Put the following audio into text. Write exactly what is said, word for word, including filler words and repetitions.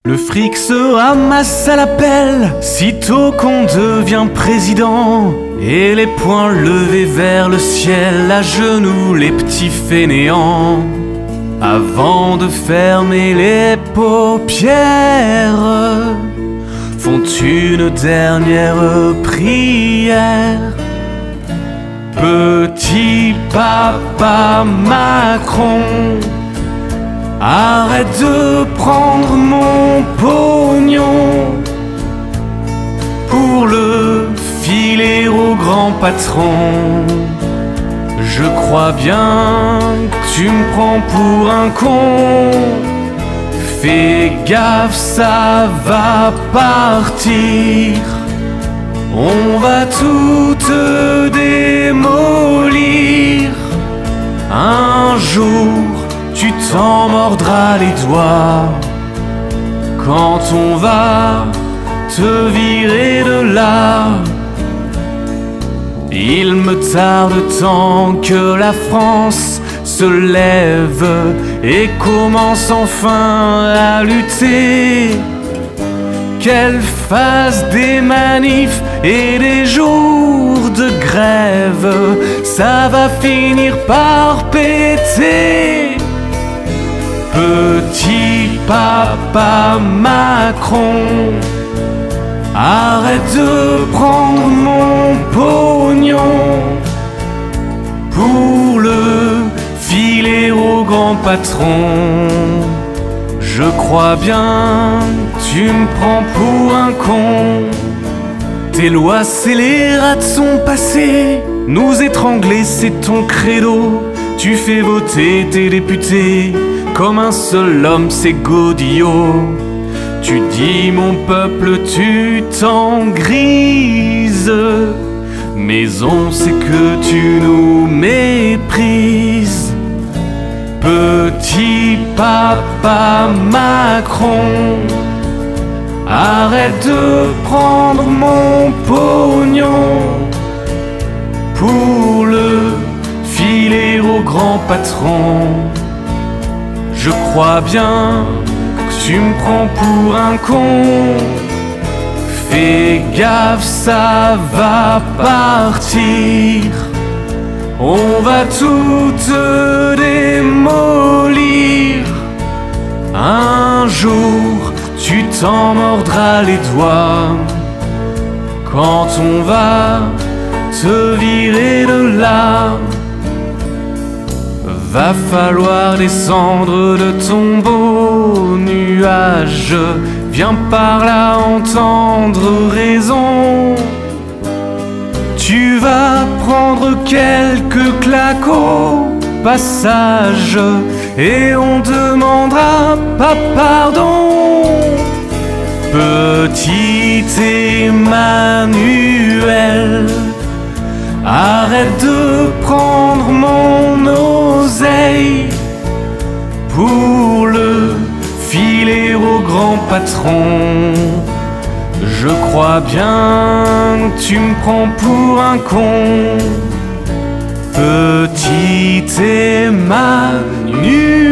Le fric se ramasse à la pelle, sitôt qu'on devient président. Et les poings levés vers le ciel, à genoux les petits fainéants. Avant de fermer les paupières, font une dernière prière. Petit papa Macron, arrête de prendre mon pognon pour le filer au grand patron. Je crois bien que tu me prends pour un con. Fais gaffe, ça va partir. On va tout te démolir. Un jour, tu t'en mordras les doigts quand on va te virer de là. Il me tarde tant que la France se lève et commence enfin à lutter, qu'elle fasse des manifs et des jours de grève, ça va finir par péter. Petit papa Macron, arrête de prendre mon pognon pour le filer au grand patron. Je crois bien que tu me prends pour un con. Tes lois c'est les rats de son passé, nous étrangler c'est ton credo. Tu fais voter tes députés comme un seul homme, c'est Godillot. Tu dis mon peuple, tu t'en grises, mais on sait que tu nous méprises. Petit papa Macron, arrête de prendre mon pognon pour le filer au grand patron. Je crois bien que tu me prends pour un con. Fais gaffe, ça va partir. On va tout te démolir. Un jour, tu t'en mordras les doigts quand on va te virer de là. Va falloir descendre de ton beau nuage. Viens par là entendre raison. Tu vas prendre quelques claques au passage et on demandera pas pardon. Petit Emmanuel, arrête de prendre mon oseille pour le filer au grand patron. Je crois bien que tu me prends pour un con. Petit Emmanuel.